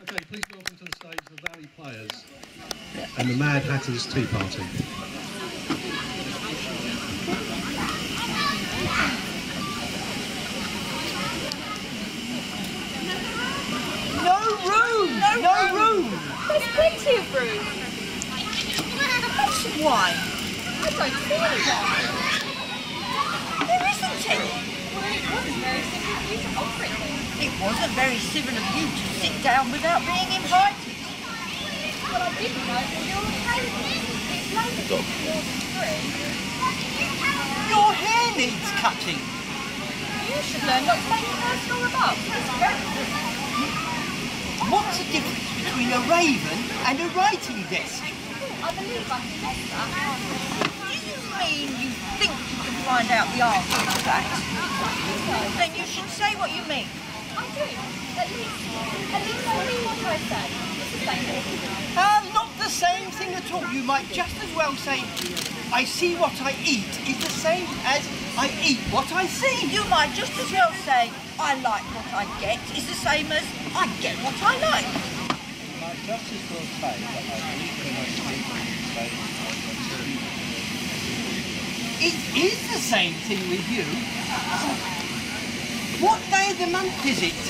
Okay, please welcome to the stage the Valley Players and the Mad Hatter's Tea Party. No room! No room! There's plenty of room. Have some wine. I don't see any wine. There isn't any. Well, it wasn't very simple of you to offer it then. It wasn't very civil of you to sit down without being invited. Well, I didn't know that you were okay with it. It's later than 43. Your hair needs cutting. You should learn not to make personal remarks. It's very good. What's the difference between a raven and a writing desk? I believe I can guess that. Do you mean you think you can find out the answer to that? Then you should say what you mean. I do. At least I mean what I say. It's the same thing. Not the same thing at all. You might just as well say, I see what I eat is the same as I eat what I see. You might just as well say, I like what I get is the same as I get what I like. You might just as well say that I eat when I sleep the same as I eat. It is the same thing with you. What day of the month is it?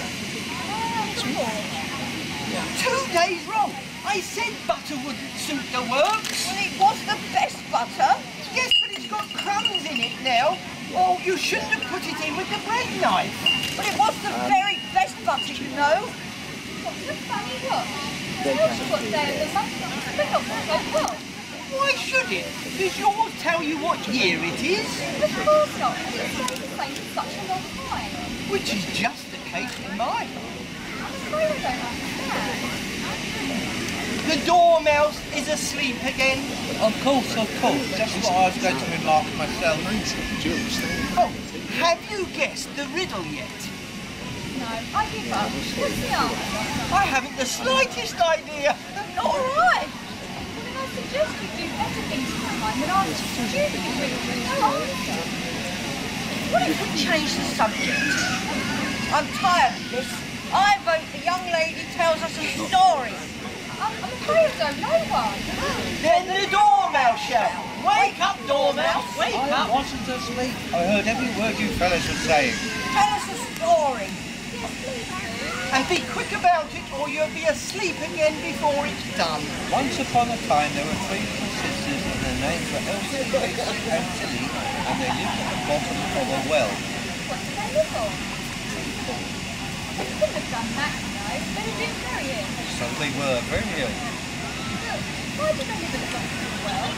2 days wrong. I said butter wouldn't suit the works. Well, it was the best butter. Yes, but it's got crumbs in it now. Well, you shouldn't have put it in with the bread knife. But it was the very best butter, you know. What's a funny watch? Tells you what day of the month it is, but not what I want. Why should it? Does yours tell you what year it is? Of course not. It's stayed the same for such a long time. Which is just the case with mine. I'm afraid I don't understand. The dormouse is asleep again. Of course, just what I was going to remark myself. Oh, have you guessed the riddle yet? No, I give up. What's the answer? I haven't the slightest idea. All right. Well, then I suggest you do better things in your mind than answer stupid riddles with no answer. What if we change the subject? I'm tired of this. I vote the young lady tells us a story. I'm afraid I don't know one. Then the dormouse shall. Wake up, dormouse, wake I up. wasn't asleep. I heard every word you fellas were saying. Tell us a story. Yes, please do. And be quick about it or you'll be asleep again before it's done. Once upon a time there were three little sisters and their names were Elsie, Gracie and Tilly, and they lived at the bottom of a well. What did they live on? They couldn't have done that, you know. They were doing very ill. So they were very ill. Look, why did they live at the bottom of the well?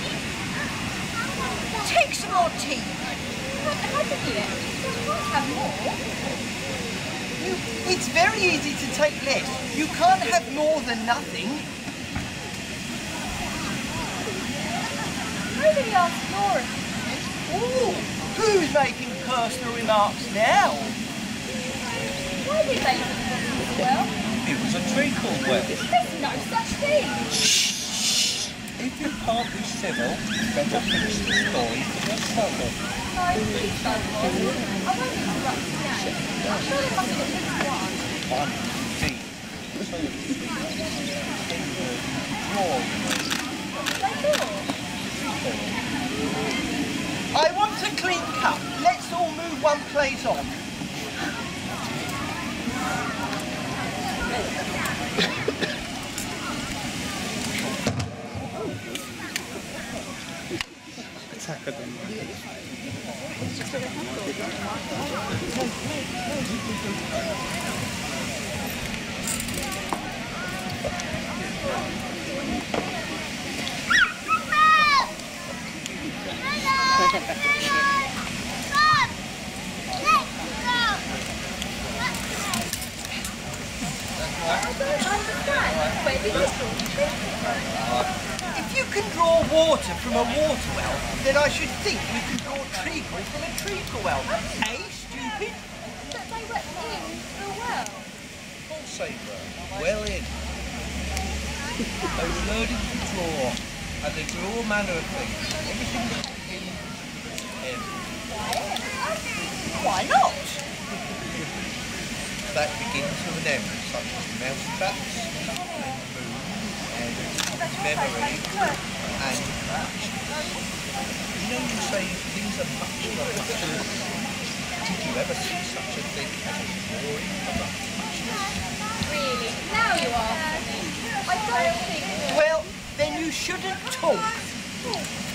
Take some more tea. But how did you? You can't have more. It's very easy to take less. You can't have more than nothing. Maybe ask Laura. Ooh, who's making personal remarks now? Why did they live at the bottom of the well? It was a treacle well. There's no such thing. If you can't be civil, better finish the story for yourself. No, please don't bother. I won't interrupt you now. I'm sure there must be at least one. One, D, two, three, draw. They do. I want a clean cup. Let's all move one place on. If you can draw water from a water well, then I should think you can draw treacle from a treacle well. Eh, stupid? But they were in the well. Of course they were. Well in. They were learning to draw, and they drew all manner of things. Everything that begins with M. Why not? That begins with an M, such as mouse traps, memory, and you know, you say things are much for muchness. Did you ever see such a thing as a drawing of a muchness? Really? Now you are. I don't think... Well, then you shouldn't talk.